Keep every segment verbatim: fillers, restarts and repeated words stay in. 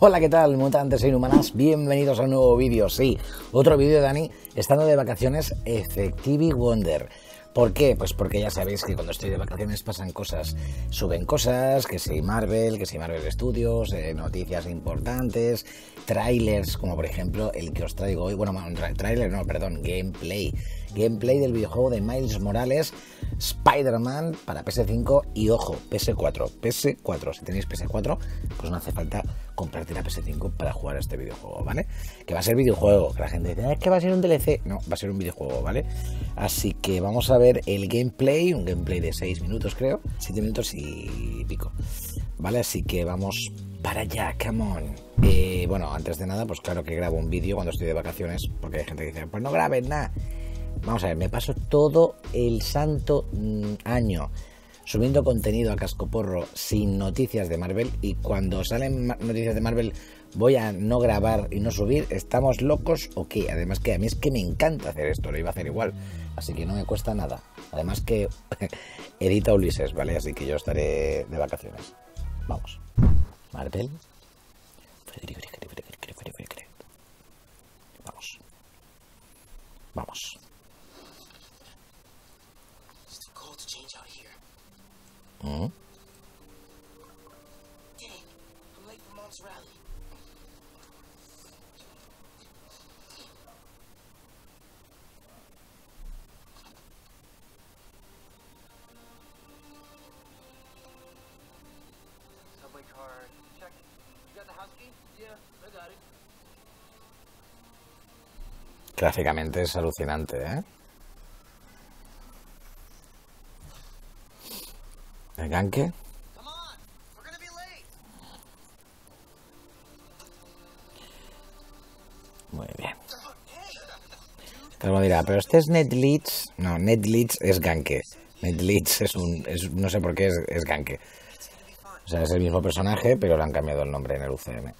Hola, ¿qué tal, mutantes e inhumanas? Bienvenidos a un nuevo vídeo, sí, otro vídeo de Dani estando de vacaciones Effective Wonder. ¿Por qué? Pues porque ya sabéis que cuando estoy de vacaciones pasan cosas, suben cosas, que si Marvel, que si Marvel Studios, eh, noticias importantes, trailers, como por ejemplo el que os traigo hoy, bueno, trailer no, perdón, gameplay, gameplay del videojuego de Miles Morales, Spider-Man para P S cinco y ojo, P S cuatro, P S cuatro, si tenéis P S cuatro, pues no hace falta comprarte la P S cinco para jugar a este videojuego, ¿vale? Que va a ser videojuego, que la gente dice, es que va a ser un D L C, no, va a ser un videojuego, ¿vale? Así que vamos a ver el gameplay, un gameplay de seis minutos creo, siete minutos y pico, ¿vale? Así que vamos para allá, come on. Eh, bueno, antes de nada, pues claro que grabo un vídeo cuando estoy de vacaciones, porque hay gente que dice, pues no grabes nada. Vamos a ver, me paso todo el santo mmm, año subiendo contenido a cascoporro sin noticias de Marvel, y cuando salen noticias de Marvel voy a no grabar y no subir. ¿Estamos locos o qué? Además que a mí es que me encanta hacer esto, lo iba a hacer igual, así que no me cuesta nada. Además que edita Ulises, ¿vale? Así que yo estaré de vacaciones. Vamos. Marvel. Vamos. Vamos. Mm. Gráficamente es alucinante, ¿eh? ¿El ganque? Muy bien. Pero dirá, pero este es Netleeds. No, Netleeds es ganque. Netleeds es un... Es, no sé por qué es, es ganque. O sea, es el mismo personaje, pero le han cambiado el nombre en el U C M.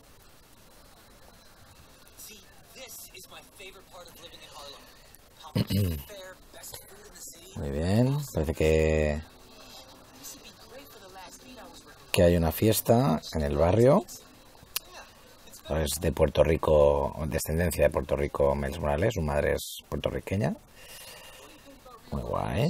Muy bien, parece que que hay una fiesta en el barrio. Es de Puerto Rico, descendencia de Puerto Rico, Miles Morales, su madre es puertorriqueña. Muy guay.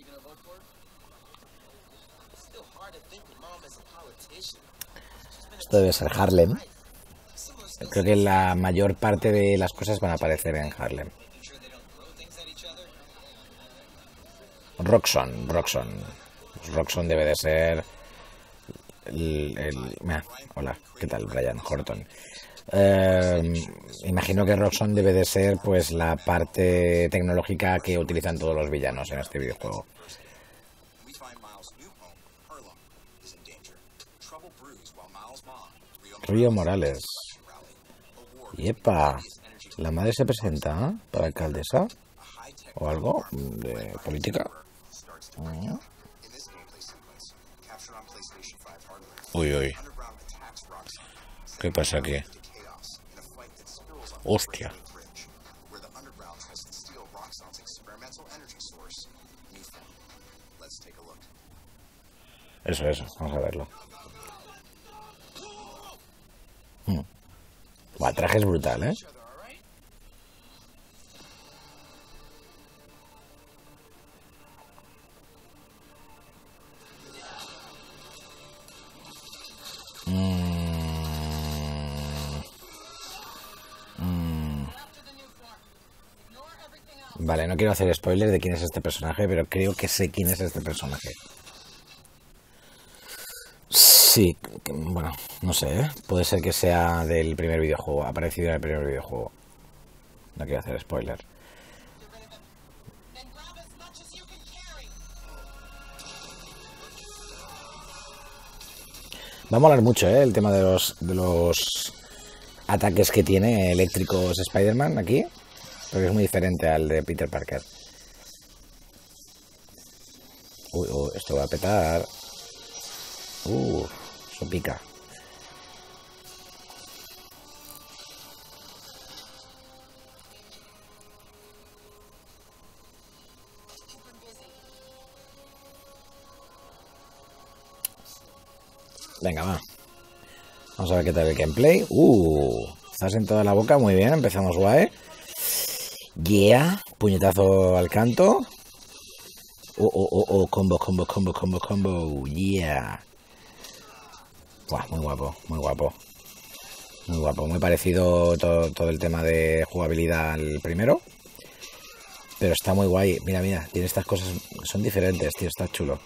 Esto debe ser Harlem. Creo que la mayor parte de las cosas van a aparecer en Harlem. Roxxon, Roxxon. Roxxon debe de ser el... el ah, hola, ¿qué tal, Brian Horton? Eh, imagino que Roxxon debe de ser pues la parte tecnológica que utilizan todos los villanos en este videojuego. Río Morales. Yepa, ¿la madre se presenta para alcaldesa? ¿O algo de política? Uy, uy. ¿Qué pasa aquí? Hostia. Eso, eso. Vamos a verlo. Hmm. Buah, el traje es brutal, ¿eh? Vale, no quiero hacer spoiler de quién es este personaje, pero creo que sé quién es este personaje. Sí, bueno, no sé, ¿eh? Puede ser que sea del primer videojuego, ha aparecido en el primer videojuego. No quiero hacer spoiler. Va a molar mucho, ¿eh? El tema de los, de los ataques que tiene eléctricos Spider-Man aquí, porque es muy diferente al de Peter Parker. Uy, uy, esto va a petar. Uh, eso pica. Venga, va. Vamos Vamos a ver qué tal el gameplay. Uh, estás en toda la boca, muy bien, empezamos guay. Yeah, puñetazo al canto. Oh, oh, oh, oh, combo, combo, combo, combo, combo, yeah. Buah, muy guapo, muy guapo. Muy guapo, muy parecido todo, todo el tema de jugabilidad al primero. Pero está muy guay. Mira, mira, tiene estas cosas, son diferentes, tío, está chulo.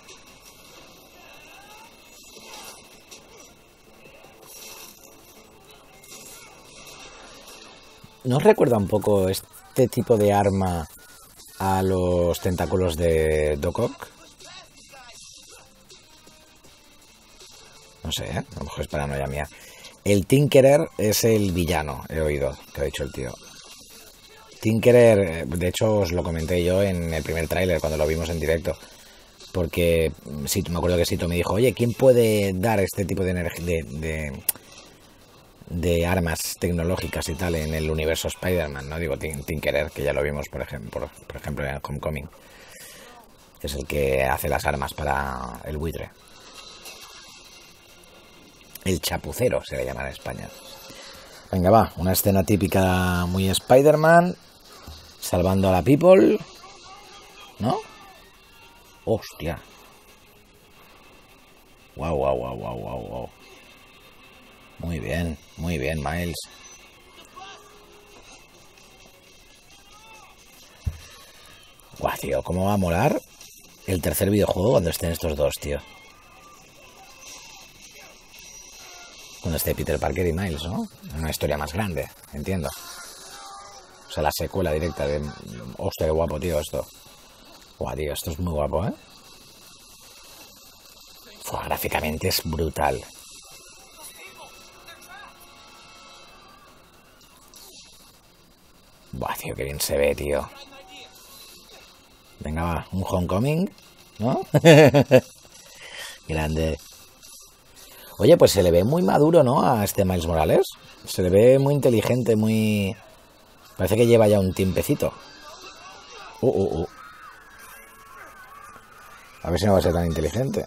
¿No os recuerda un poco este tipo de arma a los tentáculos de Doc Ock? No sé, ¿eh? A lo mejor es paranoia mía. El Tinkerer es el villano, he oído que ha dicho el tío. Tinkerer, de hecho os lo comenté yo en el primer tráiler cuando lo vimos en directo. Porque sí, me acuerdo que Sito me dijo, oye, ¿quién puede dar este tipo de energía de, de, de armas tecnológicas y tal en el universo Spider-Man? No digo Tinkerer, que ya lo vimos por ejemplo, por, por ejemplo en el Homecoming, que es el que hace las armas para el buitre. El chapucero se le llama en España. Venga, va, una escena típica muy Spider-Man, salvando a la people, ¿no? Hostia. Wow, wow, wow, wow, wow, wow. Muy bien, muy bien, Miles. Guau, tío, ¿cómo va a molar el tercer videojuego cuando estén estos dos, tío? Cuando esté Peter Parker y Miles, ¿no? Una historia más grande, entiendo. O sea, la secuela directa de... Hostia, qué guapo, tío, esto. Guau, tío, esto es muy guapo, ¿eh? Fua, gráficamente es brutal. Buah, tío, qué bien se ve, tío. Venga, va, un Homecoming, ¿no? Grande. Oye, pues se le ve muy maduro, ¿no? A este Miles Morales. Se le ve muy inteligente, muy... Parece que lleva ya un tiempecito. Uh, uh, uh. A ver si no va a ser tan inteligente.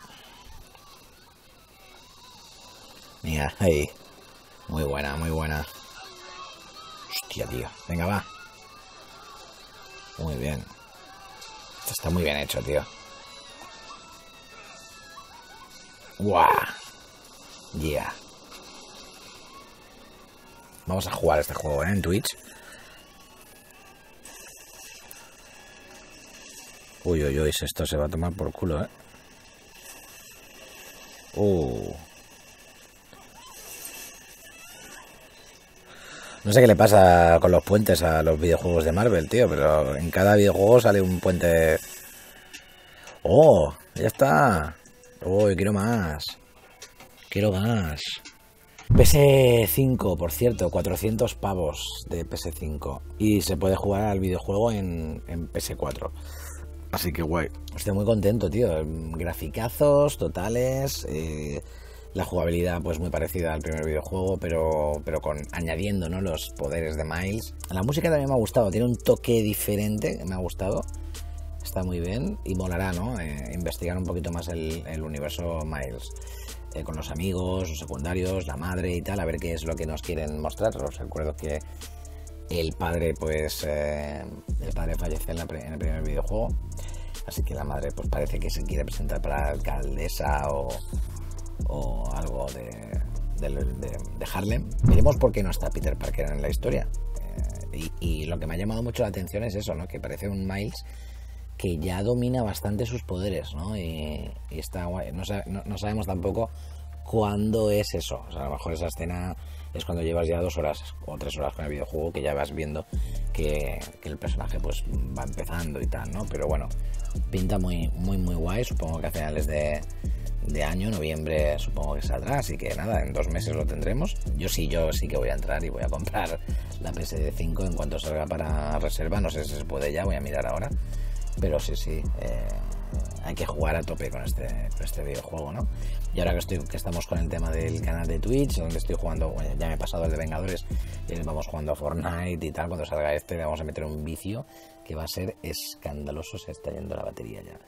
Mira, ahí. Muy buena, muy buena. Hostia, tío. Venga, va. Muy bien. Esto está muy bien hecho, tío. ¡Guau! Yeah. Vamos a jugar este juego, ¿eh? En Twitch. Uy, uy, uy, esto se va a tomar por culo, ¿eh? Uh. No sé qué le pasa con los puentes a los videojuegos de Marvel, tío, pero en cada videojuego sale un puente... ¡Oh! ¡Ya está! ¡Uy, quiero más! ¡Quiero más! P S cinco, por cierto, cuatrocientos pavos de P S cinco. Y se puede jugar al videojuego en, en P S cuatro. Así que guay. Estoy muy contento, tío. Graficazos totales. Eh, la jugabilidad pues muy parecida al primer videojuego, pero, pero con añadiendo, ¿no?, los poderes de Miles. La música también me ha gustado. Tiene un toque diferente. Me ha gustado. Está muy bien. Y molará, ¿no? Eh, investigar un poquito más el, el universo Miles. Eh, con los amigos, los secundarios, la madre y tal, a ver qué es lo que nos quieren mostrar. Os recuerdo que el padre, pues, eh, el padre fallece en, la, en el primer videojuego, así que la madre, pues, parece que se quiere presentar para alcaldesa o, o algo de, de, de, de Harlem. Veremos por qué no está Peter Parker en la historia. Eh, y, y lo que me ha llamado mucho la atención es eso, ¿no? Que parece un Miles que ya domina bastante sus poderes, ¿no? Y, y está guay. No, no, no sabemos tampoco cuándo es eso. O sea, a lo mejor esa escena es cuando llevas ya dos horas o tres horas con el videojuego, que ya vas viendo que, que el personaje pues va empezando y tal, ¿no? Pero bueno, pinta muy, muy, muy guay. Supongo que a finales de, de año, noviembre, supongo que saldrá. Así que nada, en dos meses lo tendremos. Yo sí, yo sí que voy a entrar y voy a comprar la P S cinco en cuanto salga para reserva. No sé si se puede ya, voy a mirar ahora. Pero sí, sí, eh, hay que jugar a tope con este, con este videojuego, ¿no? Y ahora que, estoy, que estamos con el tema del canal de Twitch, donde estoy jugando, bueno, ya me he pasado el de Vengadores, y vamos jugando a Fortnite y tal. Cuando salga este le vamos a meter un vicio que va a ser escandaloso. Se está yendo la batería ya.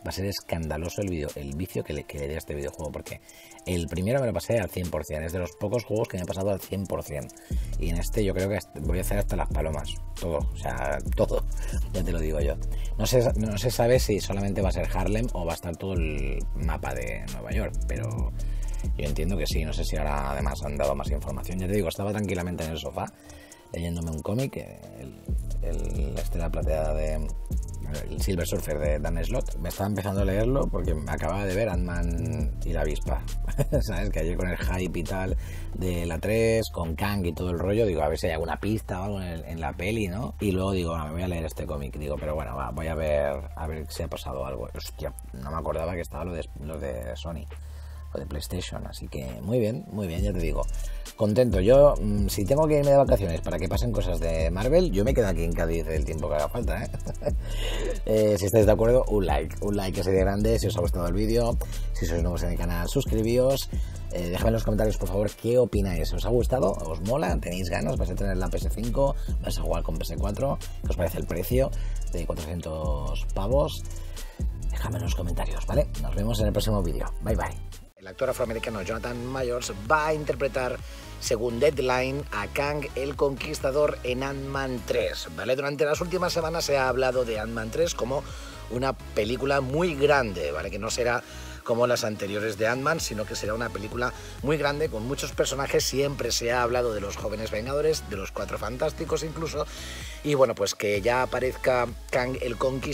va a ser escandaloso el, video, el vicio que le, que le dé a este videojuego, porque el primero me lo pasé al cien por cien, es de los pocos juegos que me he pasado al cien por cien, y en este yo creo que voy a hacer hasta las palomas, todo, o sea, todo, ya te lo digo yo. No se, no se sabe si solamente va a ser Harlem o va a estar todo el mapa de Nueva York, pero yo entiendo que sí, no sé si ahora además han dado más información. Ya te digo, estaba tranquilamente en el sofá leyéndome un cómic, el, el, la Estrella Plateada de el Silver Surfer de Dan Slott. Me estaba empezando a leerlo porque me acababa de ver Ant-Man y la avispa. ¿Sabes? Que ayer con el hype y tal de la tres, con Kang y todo el rollo, digo, a ver si hay alguna pista o algo en, el, en la peli, ¿no? Y luego digo, ah, me voy a leer este cómic. Digo, pero bueno, va, voy a ver a ver si ha pasado algo. Hostia, no me acordaba que estaba lo de, lo de Sony o de PlayStation, así que muy bien, muy bien, ya te digo, contento. Yo, mmm, si tengo que irme de vacaciones para que pasen cosas de Marvel, yo me quedo aquí en Cádiz el tiempo que haga falta, ¿eh? eh, si estáis de acuerdo, un like, un like que sería grande. Si os ha gustado el vídeo, si sois nuevos en el canal, suscribíos, eh, dejadme en los comentarios por favor qué opináis. ¿Os ha gustado? ¿Os mola? ¿Tenéis ganas? ¿Vais a tener la P S cinco? ¿Vais a jugar con P S cuatro? ¿Qué os parece el precio de cuatrocientos pavos? Dejadme en los comentarios, ¿vale? Nos vemos en el próximo vídeo. Bye bye. El actor afroamericano Jonathan Majors va a interpretar, según Deadline, a Kang el Conquistador en Ant-Man tres, ¿vale? Durante las últimas semanas se ha hablado de Ant-Man tres como una película muy grande, ¿vale? Que no será como las anteriores de Ant-Man, sino que será una película muy grande con muchos personajes. Siempre se ha hablado de los Jóvenes Vengadores, de los Cuatro Fantásticos incluso, y bueno, pues que ya aparezca Kang el Conquistador